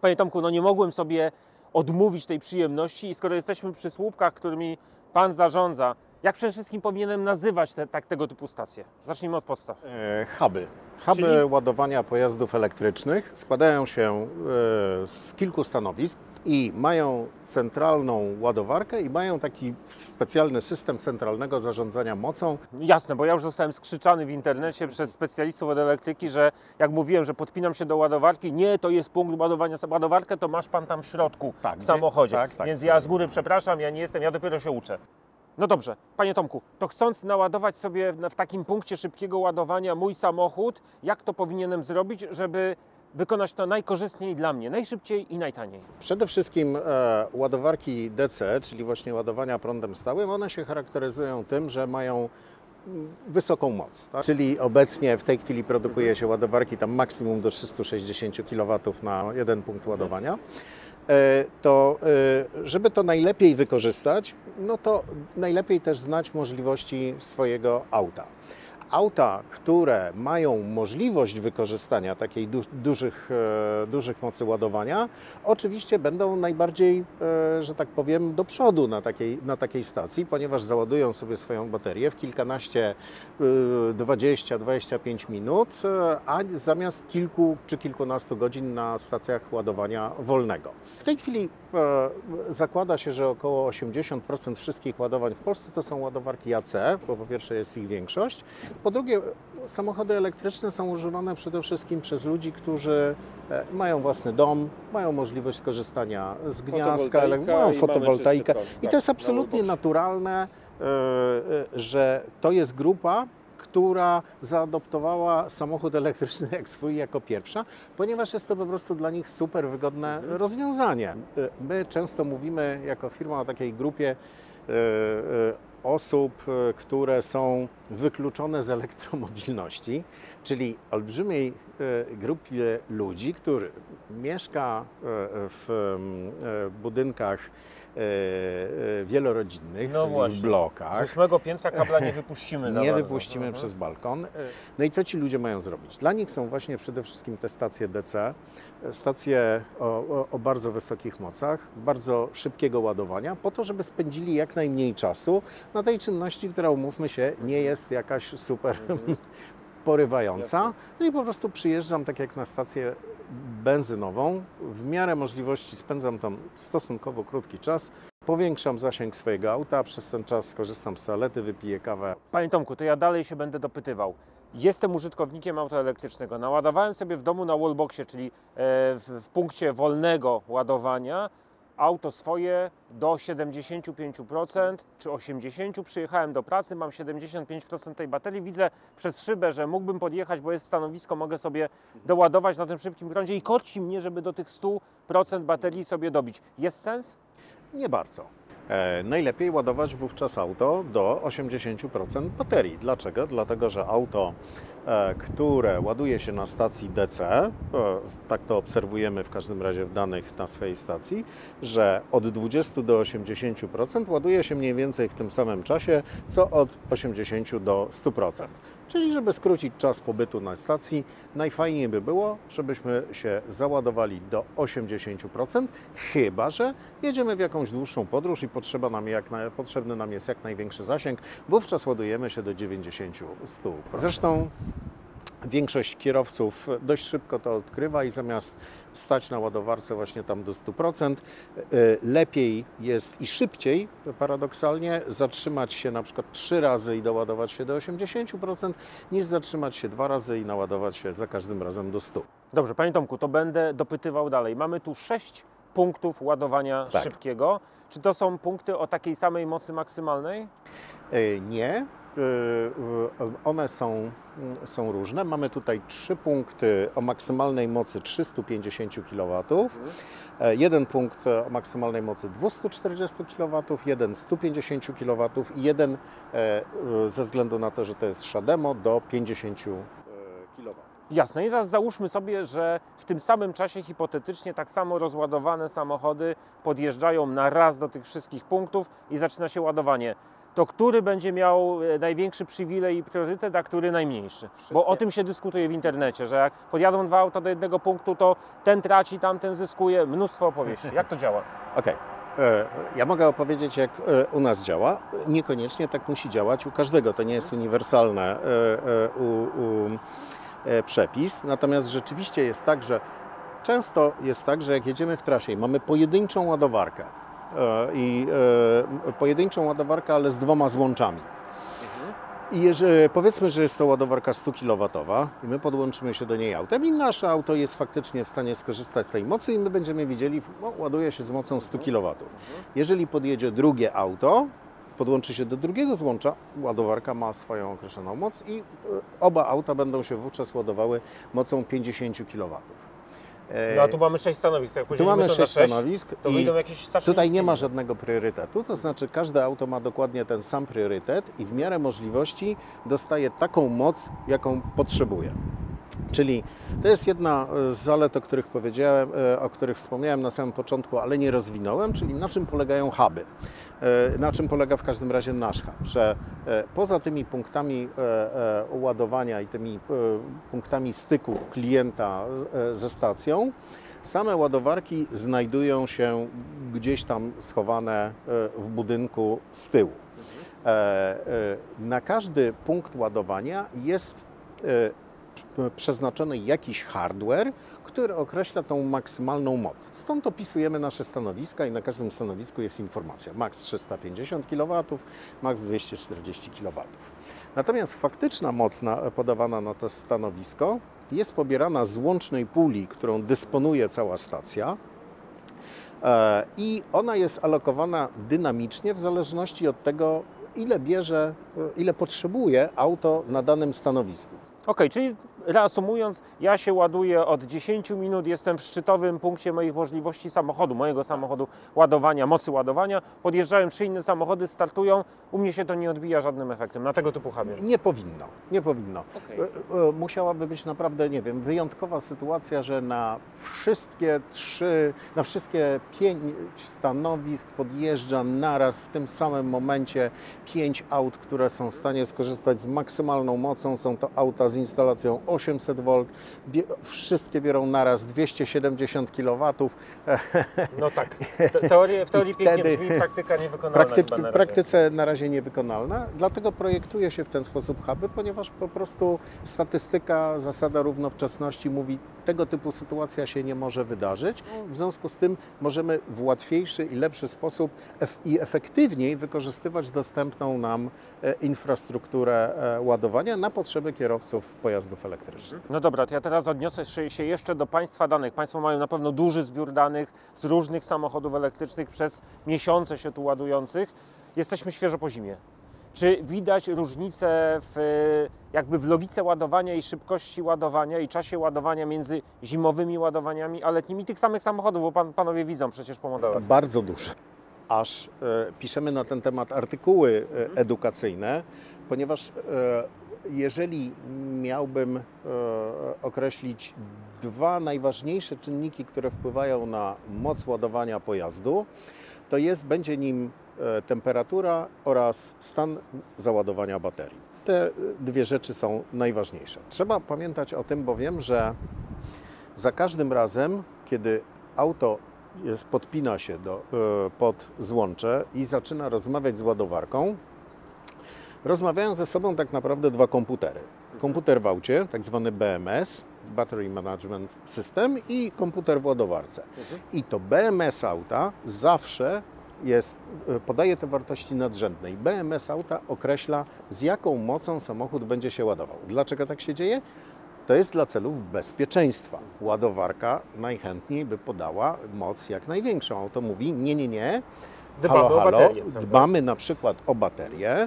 Panie Tomku, no nie mogłem sobie odmówić tej przyjemności i skoro jesteśmy przy słupkach, którymi Pan zarządza, jak przede wszystkim powinienem nazywać tego typu stacje? Zacznijmy od podstaw. Huby. Huby ładowania pojazdów elektrycznych składają się z kilku stanowisk i mają centralną ładowarkę i mają taki specjalny system centralnego zarządzania mocą. Jasne, bo ja już zostałem skrzyczany w internecie przez specjalistów od elektryki, że jak mówiłem, że podpinam się do ładowarki, nie, to jest punkt ładowania, ładowarkę to masz Pan tam w środku, w samochodzie. Więc ja z góry przepraszam, ja nie jestem, ja dopiero się uczę. No dobrze, Panie Tomku, to chcąc naładować sobie w takim punkcie szybkiego ładowania mój samochód, jak to powinienem zrobić, żeby wykonać to najkorzystniej dla mnie, najszybciej i najtaniej? Przede wszystkim ładowarki DC, czyli właśnie ładowania prądem stałym, one się charakteryzują tym, że mają wysoką moc. Tak? Czyli obecnie w tej chwili produkuje się ładowarki tam maksimum do 360 kW na jeden punkt ładowania. To żeby to najlepiej wykorzystać, no to najlepiej też znać możliwości swojego auta. Auta, które mają możliwość wykorzystania takiej dużych mocy ładowania, oczywiście będą najbardziej, że tak powiem, do przodu na takiej stacji, ponieważ załadują sobie swoją baterię w kilkanaście, 20-25 minut, a zamiast kilku czy kilkunastu godzin na stacjach ładowania wolnego. W tej chwili zakłada się, że około 80% wszystkich ładowań w Polsce to są ładowarki AC, bo po pierwsze jest ich większość. Po drugie, samochody elektryczne są używane przede wszystkim przez ludzi, którzy mają własny dom, mają możliwość skorzystania z gniazda, mają fotowoltaikę. I to jest absolutnie naturalne, że to jest grupa, która zaadoptowała samochód elektryczny jak swój jako pierwsza, ponieważ jest to po prostu dla nich super wygodne rozwiązanie. My często mówimy jako firma o takiej grupie osób, które są wykluczone z elektromobilności, czyli olbrzymiej grupie ludzi, który mieszka w budynkach wielorodzinnych, w blokach. Z 8. piętra kabla nie wypuścimy za Nie bardzo. wypuścimy przez balkon. No i co ci ludzie mają zrobić? Dla nich są właśnie przede wszystkim te stacje DC, stacje o bardzo wysokich mocach, bardzo szybkiego ładowania, po to, żeby spędzili jak najmniej czasu na tej czynności, która, umówmy się, nie jest jakaś super porywająca. No i po prostu przyjeżdżam tak jak na stację benzynową, w miarę możliwości spędzam tam stosunkowo krótki czas, powiększam zasięg swojego auta, przez ten czas skorzystam z toalety, wypiję kawę. Panie Tomku, to ja dalej się będę dopytywał. Jestem użytkownikiem auta elektrycznego, naładowałem sobie w domu na wallboxie, czyli w punkcie wolnego ładowania, auto swoje do 75% czy 80%, przyjechałem do pracy, mam 75% tej baterii, widzę przez szybę, że mógłbym podjechać, bo jest stanowisko, mogę sobie doładować na tym szybkim prądzie i korci mnie, żeby do tych 100% baterii sobie dobić. Jest sens? Nie bardzo. Najlepiej ładować wówczas auto do 80% baterii. Dlaczego? Dlatego, że auto, które ładuje się na stacji DC, tak to obserwujemy w każdym razie w danych na swojej stacji, że od 20 do 80% ładuje się mniej więcej w tym samym czasie, co od 80 do 100%. Czyli żeby skrócić czas pobytu na stacji, najfajniej by było, żebyśmy się załadowali do 80%, chyba że jedziemy w jakąś dłuższą podróż i potrzebny nam jest jak największy zasięg, wówczas ładujemy się do 90-100%. Zresztą większość kierowców dość szybko to odkrywa i zamiast stać na ładowarce właśnie tam do 100%, lepiej jest i szybciej, paradoksalnie, zatrzymać się na przykład 3 razy i doładować się do 80%, niż zatrzymać się 2 razy i naładować się za każdym razem do 100%. Dobrze, Panie Tomku, to będę dopytywał dalej. Mamy tu 6 punktów ładowania szybkiego. Czy to są punkty o takiej samej mocy maksymalnej? Nie. One są różne. Mamy tutaj 3 punkty o maksymalnej mocy 350 kW, jeden punkt o maksymalnej mocy 240 kW, jeden 150 kW i jeden ze względu na to, że to jest Shademo do 50 kW. Jasne. I teraz załóżmy sobie, że w tym samym czasie hipotetycznie tak samo rozładowane samochody podjeżdżają na raz do tych wszystkich punktów i zaczyna się ładowanie. to który będzie miał największy przywilej i priorytet, a który najmniejszy? Bo o tym się dyskutuje w internecie, że jak podjadą dwa auta do jednego punktu, to ten traci, tamten zyskuje. Mnóstwo opowieści. Jak to działa? Okej. Ja mogę opowiedzieć, jak u nas działa. Niekoniecznie tak musi działać u każdego. To nie jest uniwersalne przepis. Natomiast rzeczywiście jest tak, że często jest tak, że jak jedziemy w trasie i mamy pojedynczą ładowarkę, pojedynczą ładowarkę, ale z dwoma złączami. I powiedzmy, że jest to ładowarka 100 kW i my podłączymy się do niej autem i nasze auto jest faktycznie w stanie skorzystać z tej mocy i my będziemy widzieli, ładuje się z mocą 100 kW. Jeżeli podjedzie drugie auto, podłączy się do drugiego złącza, ładowarka ma swoją określoną moc i oba auta będą się wówczas ładowały mocą 50 kW. No a tu mamy 6 stanowisk. Jak tu mamy to 6 stanowisk to wyjdą jakieś tutaj nie ma żadnego priorytetu, to znaczy każde auto ma dokładnie ten sam priorytet i w miarę możliwości dostaje taką moc, jaką potrzebuje. Czyli to jest jedna z zalet, o których powiedziałem, o których wspomniałem na samym początku, ale nie rozwinąłem, czyli na czym polegają huby. Na czym polega w każdym razie nasz hub, że poza tymi punktami ładowania i tymi punktami styku klienta ze stacją, same ładowarki znajdują się gdzieś tam schowane w budynku z tyłu. Na każdy punkt ładowania jest przeznaczony jakiś hardware, który określa tą maksymalną moc. Stąd opisujemy nasze stanowiska i na każdym stanowisku jest informacja max 350 kW, max 240 kW. Natomiast faktyczna moc podawana na to stanowisko jest pobierana z łącznej puli, którą dysponuje cała stacja i ona jest alokowana dynamicznie w zależności od tego, ile potrzebuje auto na danym stanowisku. Okej, czyli reasumując, ja się ładuję od 10 minut, jestem w szczytowym punkcie moich możliwości samochodu, mojego samochodu ładowania, mocy ładowania. Podjeżdżają 3 inne samochody, startują, u mnie się to nie odbija żadnym efektem na tego typu hubie. Nie powinno, nie powinno. Okay. Musiałaby być naprawdę, nie wiem, wyjątkowa sytuacja, że na wszystkie 5 stanowisk podjeżdża naraz w tym samym momencie 5 aut, które są w stanie skorzystać z maksymalną mocą. Są to auta z instalacją 800 V, wszystkie biorą naraz 270 kW. No tak, w teorii pięknie brzmi, praktyka niewykonalna. W praktyce na razie niewykonalna, dlatego projektuje się w ten sposób huby, ponieważ po prostu statystyka, zasada równowczesności mówi, tego typu sytuacja się nie może wydarzyć. W związku z tym możemy w łatwiejszy i lepszy sposób i efektywniej wykorzystywać dostępną nam infrastrukturę ładowania na potrzeby kierowców pojazdów elektrycznych. No dobra, to ja teraz odniosę się jeszcze do Państwa danych. Państwo mają na pewno duży zbiór danych z różnych samochodów elektrycznych przez miesiące się tu ładujących. Jesteśmy świeżo po zimie. Czy widać różnicę w logice ładowania i szybkości ładowania i czasie ładowania między zimowymi ładowaniami a letnimi tych samych samochodów, bo panowie widzą przecież po modelach? Bardzo duże. Aż piszemy na ten temat artykuły edukacyjne, ponieważ jeżeli miałbym określić dwa najważniejsze czynniki, które wpływają na moc ładowania pojazdu, to będzie nim temperatura oraz stan załadowania baterii. Te dwie rzeczy są najważniejsze. Trzeba pamiętać o tym bowiem, że za każdym razem, kiedy auto podpina się pod złącze i zaczyna rozmawiać z ładowarką, rozmawiają ze sobą tak naprawdę dwa komputery. Komputer w aucie, tak zwany BMS, Battery Management System, i komputer w ładowarce. I to BMS auta zawsze podaje te wartości nadrzędne i BMS auta określa, z jaką mocą samochód będzie się ładował. Dlaczego tak się dzieje? To jest dla celów bezpieczeństwa. Ładowarka najchętniej by podała moc jak największą. Auto mówi nie, dbamy na przykład o baterię,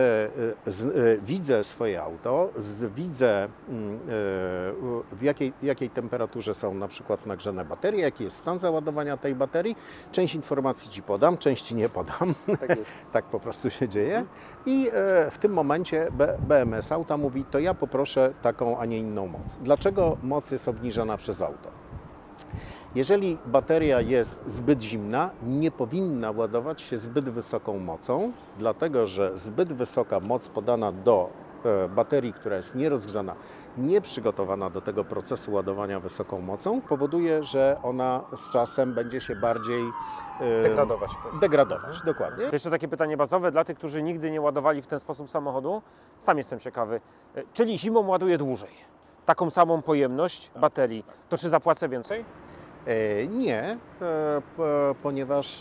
widzę swoje auto, widzę w jakiej temperaturze są na przykład nagrzane baterie, jaki jest stan załadowania tej baterii. Część informacji Ci podam, części nie podam. Tak jest. Tak po prostu się dzieje. I w tym momencie BMS auta mówi, to ja poproszę taką, a nie inną moc. Dlaczego moc jest obniżana przez auto? Jeżeli bateria jest zbyt zimna, nie powinna ładować się zbyt wysoką mocą, dlatego że zbyt wysoka moc podana do baterii, która jest nierozgrzana, nieprzygotowana do tego procesu ładowania wysoką mocą, powoduje, że ona z czasem będzie się bardziej degradować. Dokładnie. To jeszcze takie pytanie bazowe dla tych, którzy nigdy nie ładowali w ten sposób samochodu. Sam jestem ciekawy. Czyli zimą ładuję dłużej. Taką samą pojemność baterii. To czy zapłacę więcej? Nie, ponieważ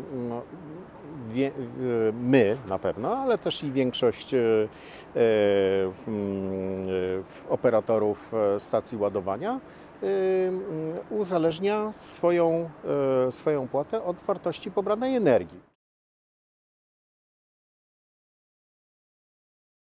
my na pewno, ale też i większość operatorów stacji ładowania uzależnia swoją płatę od wartości pobranej energii.